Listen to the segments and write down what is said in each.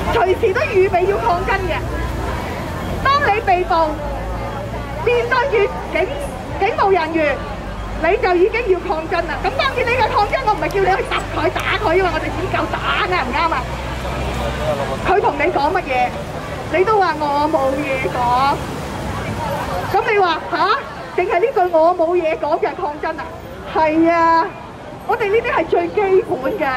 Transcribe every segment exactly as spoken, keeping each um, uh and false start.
隨時都預備要抗爭嘅。當你被捕，面對住警警務人員，你就已經要抗爭啦。咁當然呢個抗爭，我唔係叫你去揼佢打佢，因為我哋只夠打啱唔啱啊？佢同你講乜嘢，你都話我冇嘢講。咁你話吓，淨係呢句我冇嘢講嘅抗爭啊？係啊，我哋呢啲係最基本嘅，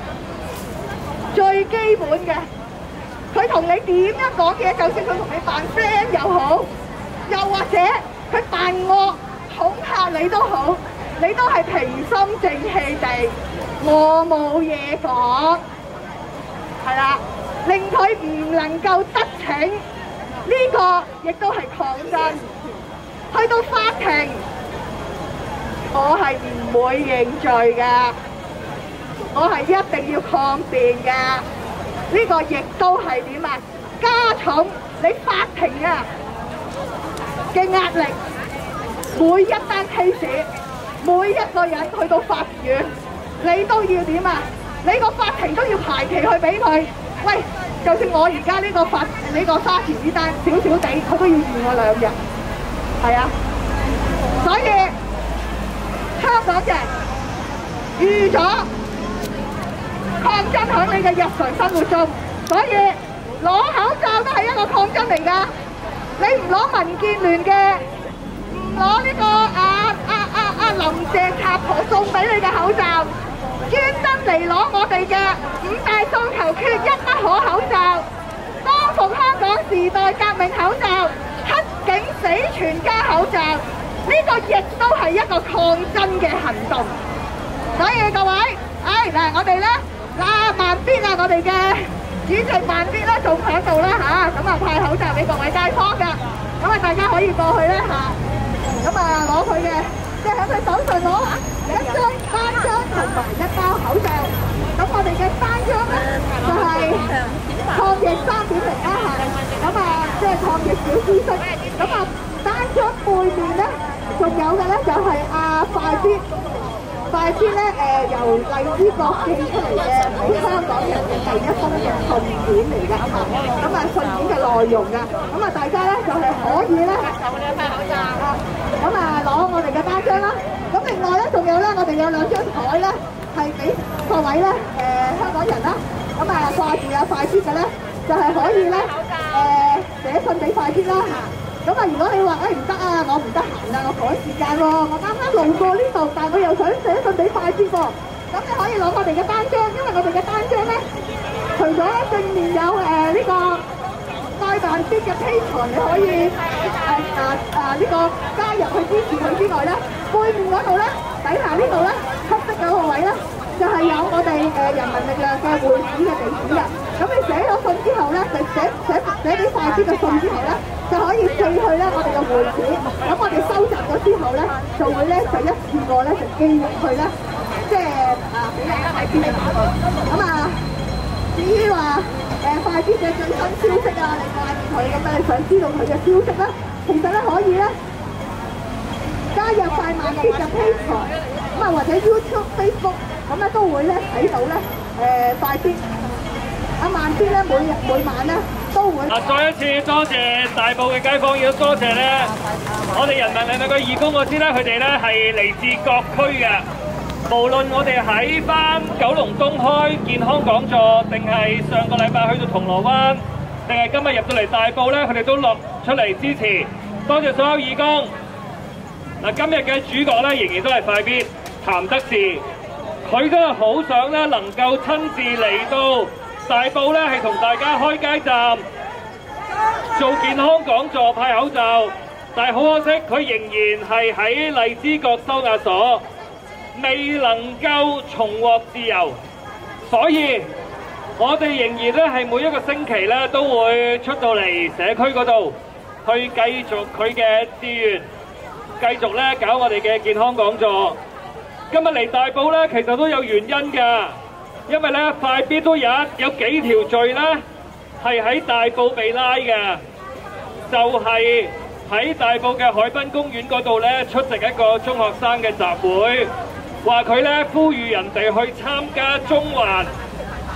最基本嘅。佢同你點樣講嘢，就算佢同你扮 friend 又好，又或者佢扮惡恐嚇你都好，你都係平心靜氣地，我冇嘢講，係啦，令佢唔能夠得逞，呢個亦都係抗爭。去到法庭，我係唔會認罪㗎，我係一定要抗辯㗎。呢個亦都係點啊？加重你法庭啊嘅壓力。每一單 case， 每一個人去到法院，你都要點啊？你個法庭都要排期去俾佢。喂，就算我而家呢個法呢個沙田呢單少少地，佢都要預我兩日。係啊，所以香港人預咗抗爭喺你嘅日常生活中，所以攞口罩都係一個抗爭嚟㗎。你唔攞民建聯嘅，唔攞呢個啊啊啊啊林鄭插婆送俾你嘅口罩，專登嚟攞我哋嘅五大訴求缺一不可口罩，光復香港時代革命口罩，黑警死全家口罩，呢個亦都係一個抗爭嘅行動。所以各位，唉嗱，我哋咧嗱慢啲啊，我哋嘅主席慢啲咧仲喺度啦嚇，咁啊派口罩俾各位街坊㗎，咁啊大家可以過去咧嚇，咁啊攞佢嘅，即係喺佢手上攞一張單張同埋一包口罩。咁我哋嘅單張咧就係抗疫三點零啦嚇，咁啊即係抗疫小知識。咁啊單張背面咧仲有嘅咧就係阿快必。快必咧誒由荔枝角寄出嚟嘅俾香港人嘅第一封嘅信件嚟㗎，咁啊信件嘅內容㗎，咁啊大家咧就係可以咧，咁啊攞我哋嘅單張啦。咁另外咧仲有咧，我哋有兩張台咧係俾各位咧誒香港人啦，咁啊掛住有快必嘅咧，就係可以咧誒寫信俾快必啦。咁啊，如果你話誒唔得啊，我唔得閒啊，我趕時間喎，我啱啱路過呢度，但係我又想寫信俾快必喎，咁你可以攞我哋嘅單張，因為我哋嘅單張咧，除咗正面有誒呢個代辦啲嘅 Patreon，你可以誒啊啊呢個加入去支持佢之外咧，背面嗰度咧，底下呢度咧，黑色嗰個位咧，就係有我哋誒人民力量嘅會址嘅地址嘅。咁你寫咗信之後咧，就寫寫寫俾快必嘅信之後咧，就可以寄去咧我哋嘅會址。咁我哋收集咗之後咧，就會咧就一次過咧就寄入去咧，即係啊俾大家快必嘅。咁啊，至於話誒快必嘅最新消息啊，你掛住佢咁樣，你想知道佢嘅消息咧，其實咧可以咧加入快慢必嘅 Patreon，咁啊或者 YouTube、Facebook， 咁咧都會咧睇到咧誒快必。阿慢必咧，每日每晚咧都會。啊！再一次多謝大埔嘅街坊，亦都多謝咧我哋人民力量嘅義工，我知咧佢哋咧係嚟自各區嘅。無論我哋喺翻九龍東開健康講座，定係上個禮拜去到銅鑼灣，定係今日入到嚟大埔咧，佢哋都落出嚟支持。多謝所有義工。嗱，今日嘅主角咧仍然都係快必譚德士，佢真係好想咧能夠親自嚟到大埔咧係同大家開街站做健康講座派口罩，但係好可惜佢仍然係喺荔枝角收押所，未能夠重獲自由，所以我哋仍然咧係每一個星期咧都會出到嚟社區嗰度去繼續佢嘅志願，繼續咧搞我哋嘅健康講座。今日嚟大埔咧其實都有原因㗎。因為咧，快必都有有幾條罪咧，係喺大埔被拉嘅，就係喺大埔嘅海濱公園嗰度咧出席一個中學生嘅集會，話佢咧呼籲人哋去參加中環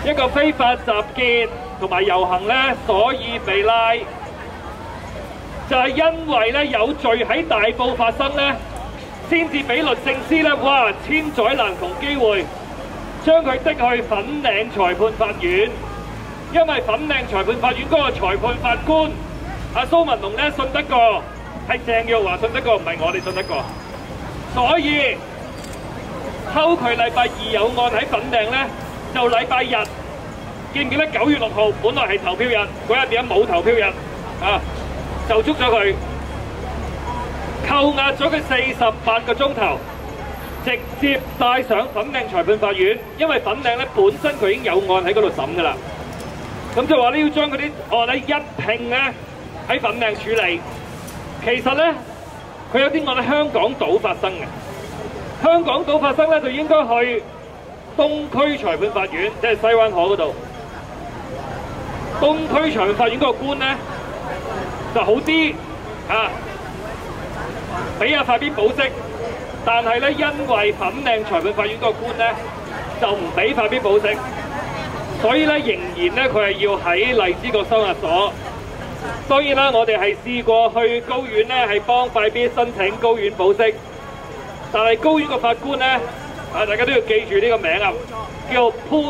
一個非法集結同埋遊行咧，所以被拉，就係因為咧有罪喺大埔發生咧，先至俾律政司咧，哇千載難逢機會，將佢的去粉嶺裁判法院，因為粉嶺裁判法院嗰個裁判法官阿蘇文龍咧信得過，係鄭若驊信得過，唔係我哋信得過，所以偷佢禮拜二有案喺粉嶺咧，就禮拜日，記唔記得九月六號本來係投票日，嗰日變咗冇投票日啊，就捉咗佢，扣押咗佢四十八個鐘頭，直接帶上粉嶺裁判法院，因為粉嶺咧本身佢已經有案喺嗰度審噶啦，咁就話咧要將嗰啲案咧一併咧喺粉嶺處理。其實咧佢有啲案喺香港島發生嘅，香港島發生咧就應該去東區裁判法院，即係西灣河嗰度。東區裁判法院嗰個官咧就好啲啊，俾阿法必保釋，但係咧因為粉嶺裁判法院嗰個官咧就唔俾法必保釋，所以咧仍然咧佢係要喺荔枝角收押所。當然啦，我哋係試過去高院咧係幫法必申請高院保釋，但係高院個法官咧啊，大家都要記住呢個名啊，叫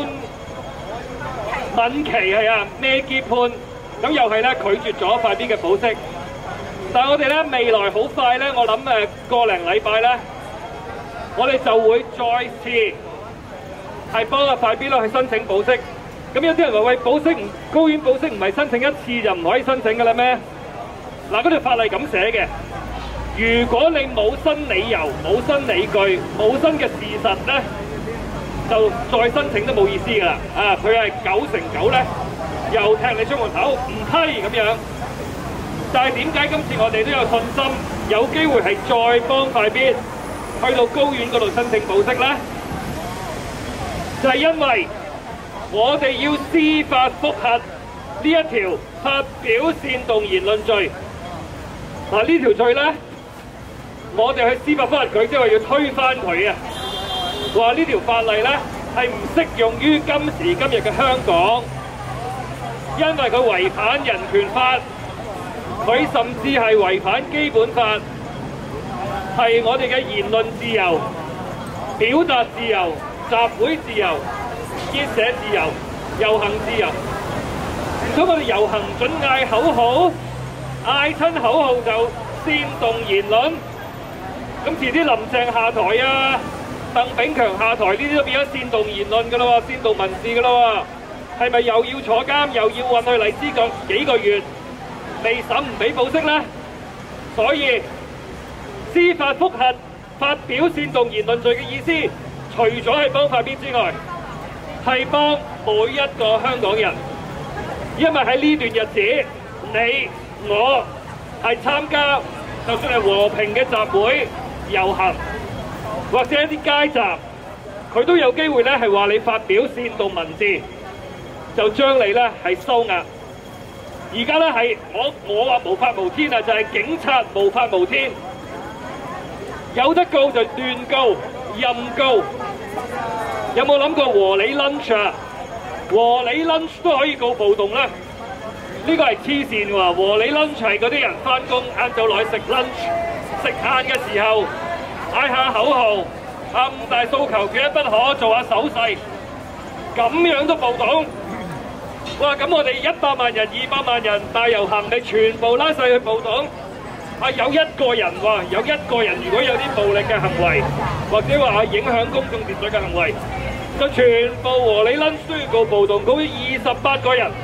潘敏琪係啊，咩結判，咁又係咧拒絕咗法必嘅保釋。但係我哋咧未來好快咧，我諗誒個零禮拜咧，我哋就會再次係幫阿法必咧去申請保釋。咁有啲人話喂，保釋唔高院保釋唔係申請一次就唔可以申請㗎啦咩？嗱，嗰條法例咁寫嘅，如果你冇新理由、冇新理據、冇新嘅事實咧，就再申請都冇意思㗎啦。啊，佢係九成九咧，又踢你出門口，唔批咁樣。但係點解今次我哋都有信心，有機會係再幫法必去到高院嗰度申請保釋咧？就係因為我哋要司法覆核呢一條發表煽動言論罪。嗱，呢條罪咧，我哋去司法覆核佢，即係話要推翻佢啊！話呢條法例咧係唔適用於今時今日嘅香港，因為佢違反人權法，佢甚至係違反基本法，係我哋嘅言論自由、表達自由、集會自由、結社自由、遊行自由。唔通我哋遊行準嗌口號，嗌親口號就煽動言論？咁遲啲林鄭下台啊，鄧炳強下台，呢啲都變咗煽動言論㗎啦喎，煽動民事㗎啦喎，係咪又要坐監，又要運去荔枝角幾個月，未審唔俾保釋呢？所以司法覆核發表煽動言論罪嘅意思，除咗係幫法必之外，係幫每一個香港人，因為喺呢段日子，你我係參加，就算係和平嘅集會、遊行或者一啲街集，佢都有機會咧係話你發表煽動文字，就將你咧係收押。而家咧係我我話無法無天啊，就係警察無法無天，有得告就亂告、任告。有冇諗過和理 lunch 啊？和理 lunch 都可以告暴動咧？呢個係黐線喎！和理 lunch 係嗰啲人翻工晏晝落去食 lunch，食晏嘅時候嗌下口號，啊五大訴求缺一不可，做下手勢，咁樣都暴動？哇！咁我哋一百萬人、二百萬人大遊行，你全部拉晒去暴動？啊有一個人喎，有一個人如果有啲暴力嘅行為，或者話影響公眾秩序嘅行為，就全部和理 lunch 都要告暴動，告咗二十八個人。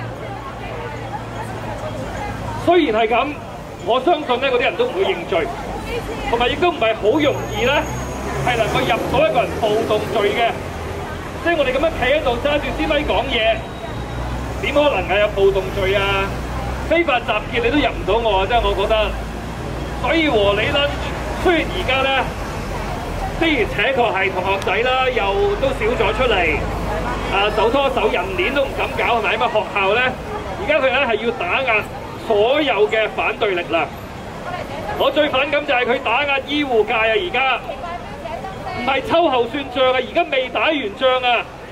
雖然係咁，我相信咧嗰啲人都唔會認罪，同埋亦都唔係好容易咧，係能夠入到一個人暴動罪嘅。即係我哋咁樣企喺度揸住支咪講嘢，點可能係有暴動罪啊？非法集結你都入唔到我啊！真係我覺得。所以和理 lunch 雖然而家咧的而且確係同學仔啦，又都少咗出嚟，啊手拖手人鏈都唔敢搞係咪？因為學校咧而家佢咧係要打壓所有嘅反對力量。我最反感就係佢打壓醫護界啊！而家唔係秋後算賬啊，而家未打完仗啊！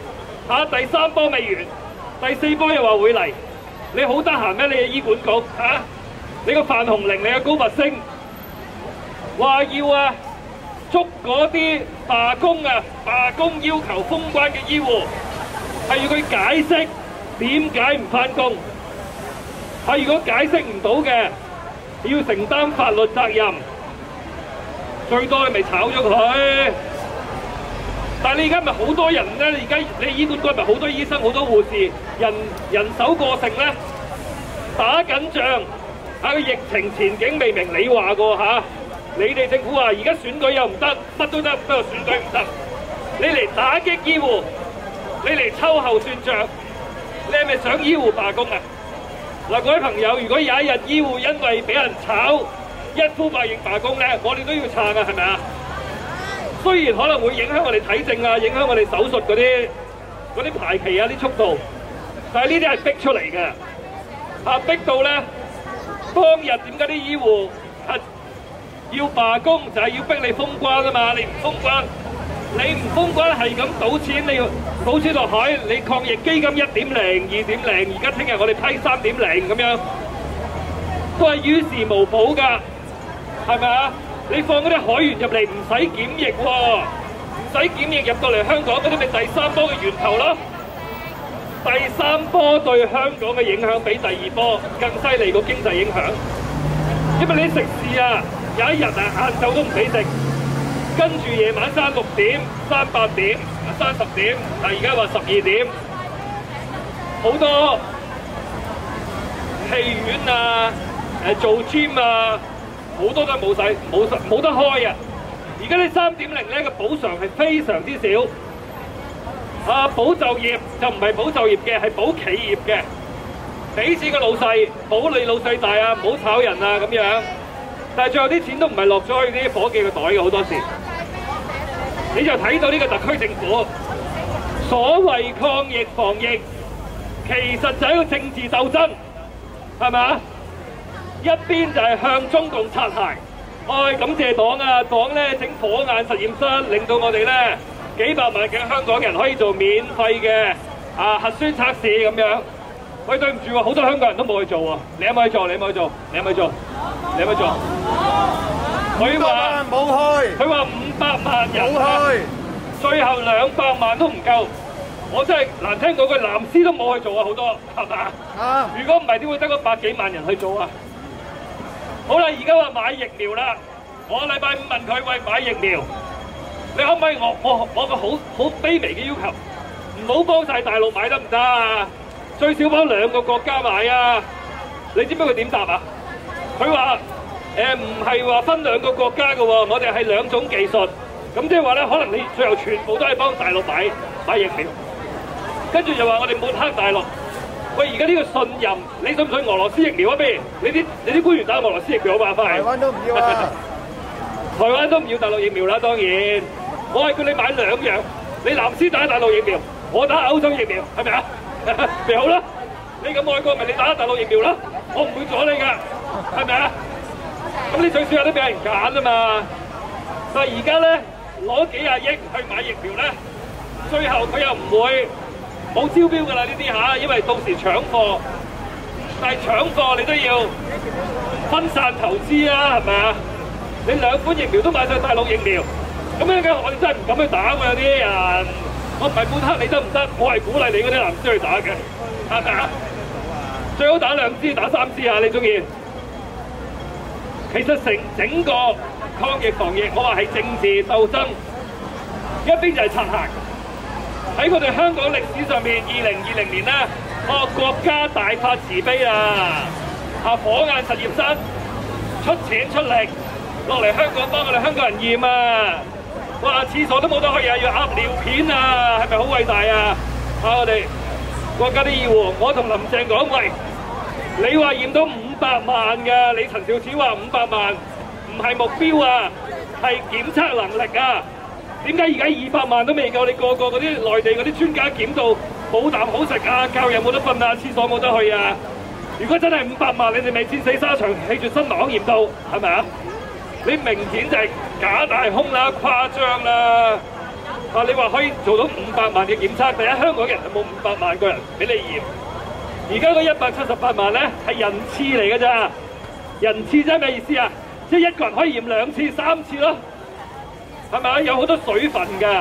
嚇第三波未完，第四波又話會嚟，你好得閒咩？你嘅醫管局嚇，你個范鴻齡，你嘅高拔陞，話要啊捉嗰啲罷工啊罷工要求封關嘅醫護，係要佢解釋點解唔返工，係如果解釋唔到嘅，要承擔法律責任，最多你咪炒咗佢。但係你而家咪好多人咧，而家你醫管局咪好多醫生、好多護士，人人手過剩咧，打緊仗。喺個疫情前景未明，你話過嚇？你哋政府話而家選舉又唔得，乜都得，不過選舉唔得。你嚟打擊醫護，你嚟秋後算賬，你係咪想醫護罷工啊？嗱，各位朋友，如果有一日醫護因為俾人炒，一呼百應罷工咧，我哋都要撐啊，係咪啊？雖然可能會影響我哋睇症啊，影響我哋手術嗰啲嗰啲排期啊啲速度，但係呢啲係逼出嚟嘅，啊逼到咧，當日點解啲醫護係要罷工，就係要逼你封關啊嘛！你唔封關，你唔封關係咁賭錢，你要賭錢落海，你抗疫基金一點零、二點零，而家聽日我哋批三點零咁樣，都係於事無補㗎，係咪啊？你放嗰啲海員入嚟唔使檢疫喎，唔使檢疫入到嚟香港嗰啲咪第三波嘅源頭咯。第三波對香港嘅影響比第二波更犀利個經濟影響，因為你食肆啊，有一日啊晏晝都唔俾食，跟住夜晚閂六點、閂八點、閂十點，但而家話十二點，好多戲院啊、誒做 gym 啊。好多都係冇使冇冇得開啊！而家呢三點零咧嘅補償係非常之少，啊保就業就唔係保就業嘅，係保企業嘅，俾錢個老細，保你老細大啊，唔好炒人啊咁樣。但係最後啲錢都唔係落咗去啲夥計嘅袋嘅，好多時。你就睇到呢個特區政府所謂抗疫防疫，其實就係一個政治鬥爭，係咪啊？一邊就係向中共擦鞋，唉，感謝黨啊！黨咧整火眼實驗室，令到我哋咧幾百萬嘅香港人可以做免費嘅啊核酸測試咁樣。喂，對唔住喎，好多香港人都冇去做喎。你有冇去做？你有冇去做？你有冇去做？你有冇去做？佢話冇去， 佢話五百萬人冇去， 最後兩百萬都唔夠。我真係難聽講句，藍絲都冇去做啊，好多係嘛？ 啊！ 如果唔係，點會得嗰百幾萬人去做啊？好啦，而家話買疫苗啦，我禮拜五問佢喂買疫苗，你可唔可以我我我個好好卑微嘅要求，唔好幫晒大陸買得唔得啊？最少幫兩個國家買啊！你知唔知佢點答啊？佢話誒唔係話分兩個國家嘅喎，我哋係兩種技術，咁即係話咧，可能你最後全部都係幫大陸買買疫苗，跟住就話我哋抹黑大陸。喂，而家呢個信任，你信唔信俄羅斯疫苗啊？不如你啲你啲官員打俄羅斯疫苗好嘛？翻嚟。 台灣都唔要啊！ 台灣都唔要大陸疫苗啦，當然。我係叫你買兩樣，你藍絲打大陸疫苗，我打歐洲疫苗，係咪啊？咪好啦，你咁愛國咪你打大陸疫苗啦，我唔會阻你㗎，係咪啊？咁你最少有得俾人揀啊嘛。但係而家咧攞幾廿億去買疫苗咧，最後佢又唔會。冇招標㗎啦呢啲嚇，因為到時搶貨，但係搶貨你都要分散投資啊，係咪啊？你兩款疫苗都買晒大陸疫苗，咁樣嘅我哋真係唔敢去打喎，有啲人，我唔係抹黑你得唔得？我係鼓勵你嗰啲藍絲去打嘅，係咪啊？最好打兩支打三支啊！你中意？其實成整個抗疫防疫，我話係政治鬥爭，一邊就係擦鞋。喺我哋香港歷史上面，二零二零年咧，哦國家大發慈悲啊！啊火眼實驗室出錢出力落嚟香港幫我哋香港人驗啊！哇廁所都冇得去啊，要鴨尿片啊，係咪好偉大啊？啊我哋國家啲醫護，我同林鄭講喂，你話驗到五百萬㗎，你陳肇始話五百萬唔係目標啊，係檢測能力啊！點解而家二百萬都未夠？你個個嗰啲內地嗰啲專家檢到冇啖好食啊，覺又冇得瞓啊，廁所冇得去啊！如果真係五百萬，你哋咪戰死沙場，氣絕身亡驗到，係咪啊？你明顯就係假大空啦，誇張啦！ 啊，你話可以做到五百萬嘅檢測，第一香港人係冇五百萬個人俾你驗。而家嗰一百七十八萬咧係人次嚟㗎咋，人次即係咩意思啊？即係一個人可以驗兩次、三次咯，係咪？有好多水分㗎。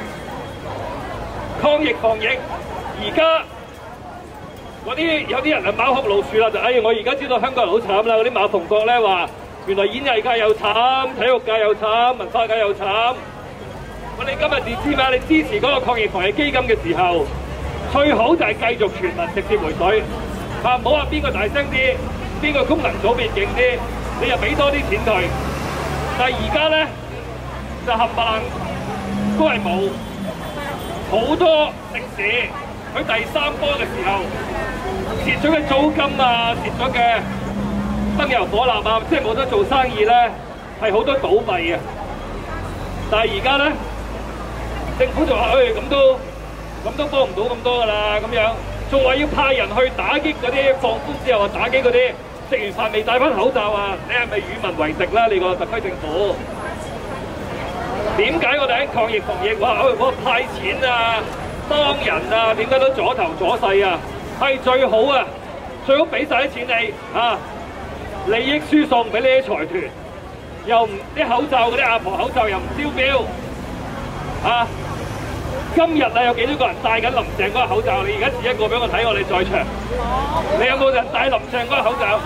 抗疫防疫，而家嗰啲有啲人係貓哭老鼠啦，就哎我而家知道香港人好慘啦，嗰啲馬逢國咧話，原來演藝界又慘，體育界又慘，文化界又慘。我哋今日你知嘛？你支持嗰個抗疫防疫基金嘅時候，最好就係繼續全民直接回水，啊唔好話邊個大聲啲，邊個功能組別勁啲，你又俾多啲錢佢。但係而家咧就冚唪唥都係冇，好多食肆佢第三波嘅時候蝕咗嘅租金啊，蝕咗嘅燈油火蠟啊，即係冇得做生意咧，係好多倒閉嘅。但係而家咧，政府就話：誒咁都咁都幫唔到咁多㗎啦，咁樣仲話要派人去打擊嗰啲放寬之後話打擊嗰啲食完飯未戴翻口罩啊！你係咪與民為敵啦？你個特區政府點解我哋喺抗疫防疫話誒我派錢啊、幫人啊，點解都阻頭阻勢啊？係最好啊，最好俾晒啲錢你啊，利益輸送俾呢啲財團。又唔啲口罩嗰啲阿婆口罩又唔招標啊！今日啊有幾多個人戴緊林鄭嗰個口罩？你而家指一個俾我睇，我哋在場。你有冇人戴林鄭嗰個口罩？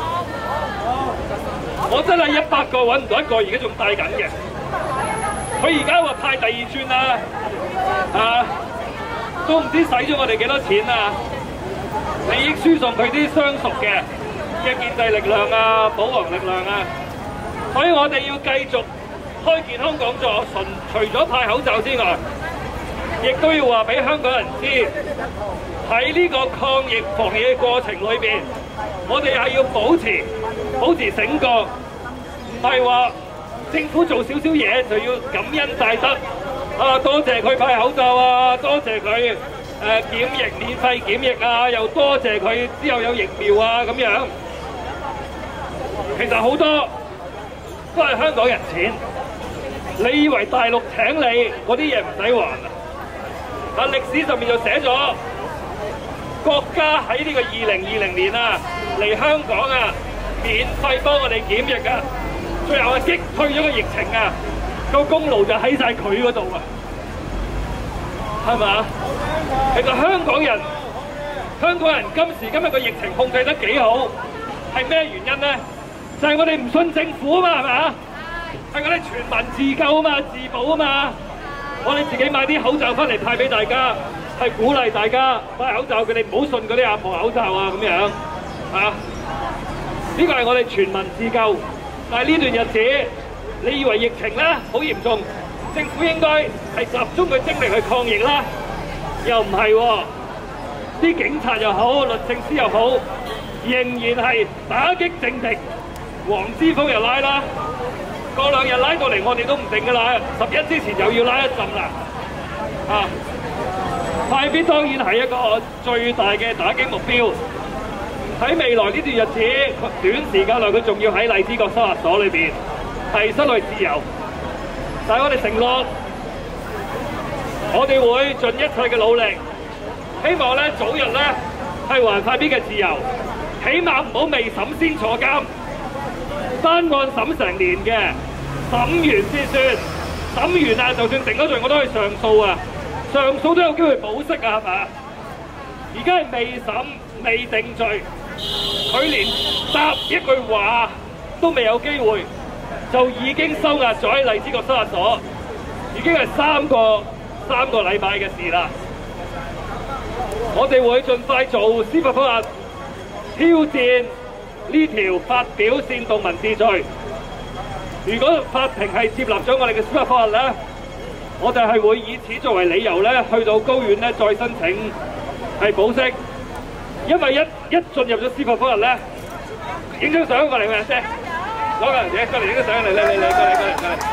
我真係一百個揾唔到一個，而家仲戴緊嘅。佢而家話派第二轉啦，啊，都唔知使咗我哋幾多錢啊！利益輸送佢啲相熟嘅嘅建制力量啊、保皇力量啊。所以我哋要繼續開健康講座，純除咗派口罩之外，亦都要話俾香港人知，喺呢個抗疫防疫嘅過程裏邊，我哋係要保持保持醒覺，唔係話政府做少少嘢就要感恩戴德啊！多謝佢派口罩啊，多謝佢誒、呃、檢疫免費檢疫啊，又多謝佢之後有疫苗啊咁樣。其實好多都係香港人錢，你以為大陸請你嗰啲嘢唔使還啊？啊，歷史上面就寫咗國家喺呢個二零二零年啊嚟香港啊，免費幫我哋檢疫啊，最後啊擊退咗個疫情啊，個功勞就喺晒佢嗰度啊，係嘛？其實香港人，香港人今時今日個疫情控制得幾好，係咩原因咧？就係我哋唔信政府啊嘛，係嘛？係我哋全民自救啊嘛，自保啊嘛。我哋自己買啲口罩翻嚟派俾大家，係鼓勵大家戴口罩，佢哋唔好信嗰啲阿婆口罩啊咁樣啊。呢個係我哋全民自救。但係呢段日子，你以為疫情咧好嚴重，政府應該係集中佢精力去抗疫啦，又唔係喎。啲警察又好，律政司又好，仍然係打擊政敵。黃之鋒又拉啦，過兩日拉到嚟，我哋都唔定㗎啦。十一之前又要拉一陣啦，啊！派必當然係一個最大嘅打擊目標。喺未來呢段日子，短時間內佢仲要喺荔枝角收押所裏邊係失去自由。但係我哋承諾，我哋會盡一切嘅努力，希望咧早日咧係還派必嘅自由，起碼唔好未審先坐監。單案審成年嘅，審完先算，審完啊，就算定咗罪，我都可以上訴啊，上訴都有機會保釋啊，係嘛？而家係未審未定罪，佢連答一句話都未有機會，就已經收押咗喺荔枝角收押所，已經係三個三個禮拜嘅事啦。我哋會盡快做司法覆核，挑戰呢條發表煽動文字罪。如果法庭係接納咗我哋嘅司法覆核咧，我哋係會以此作為理由咧，去到高院咧再申請係保釋。因為一一進入咗司法覆核咧，影張相過嚟咪先，攞個嘢過嚟影張相嚟，嚟嚟嚟過嚟過嚟過嚟。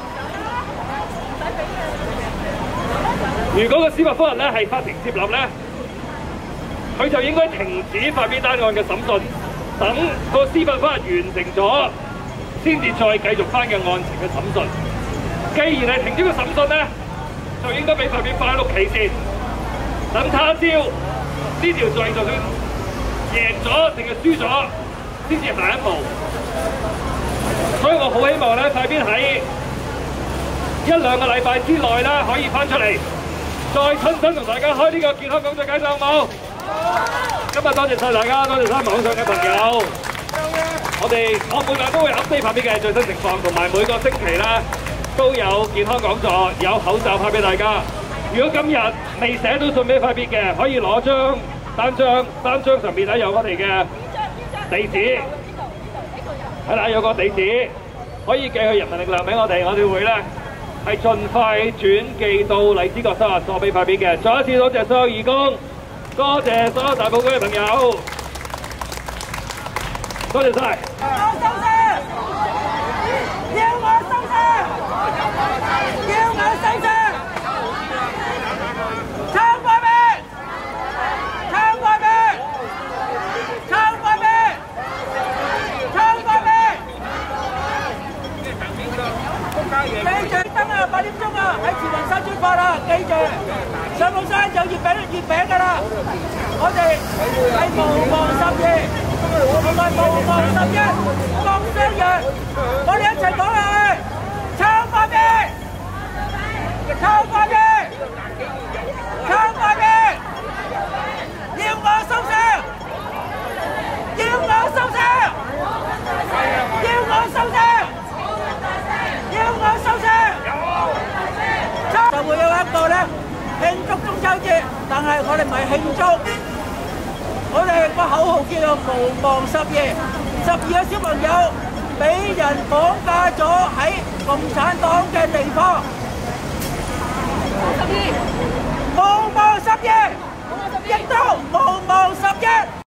如果個司法覆核咧係法庭接納咧，佢就應該停止法必單案嘅審訊。等個司法覆核完成咗，先至再繼續翻嘅案情嘅審訊。既然係停止個審訊咧， 就應該俾塊面翻屋企先，等他朝呢條罪就算贏咗定係輸咗，先至下一步。所以我好希望咧，塊面喺一兩個禮拜之內咧，可以翻出嚟，再親身同大家開呢個健康講座，解釋好冇？今日多謝晒大家，多謝晒網上嘅朋友。我哋我每日都會 update 塊面嘅最新情況，同埋每個星期咧都有健康講座，有口罩派俾大家。如果今日未寫到信俾塊面嘅，可以攞張單張，單張上面咧有我哋嘅地址，係啦，有個地址可以寄去人民力量俾我哋，我哋會咧係盡快轉寄到荔枝角收押所俾塊面嘅。再一次多謝所有義工，多謝所有大埔區嘅朋友，多謝晒。 記住燈啊，八點鐘啊，喺慈雲山出發啦！記住上到山有月餅月餅㗎啦！我哋係無忘十二，同埋無忘十一，共襄陽，我哋一齊講下去，撐塊面，撐塊面，撐塊面，要我收聲，要我收聲，要我收聲。要我收聲，就會有一個咧慶祝中秋節，但係我哋唔係慶祝，我哋個口號叫做無忘十二，十二個小朋友俾人綁架咗喺共產黨嘅地方，無忘十二，亦都無忘十一。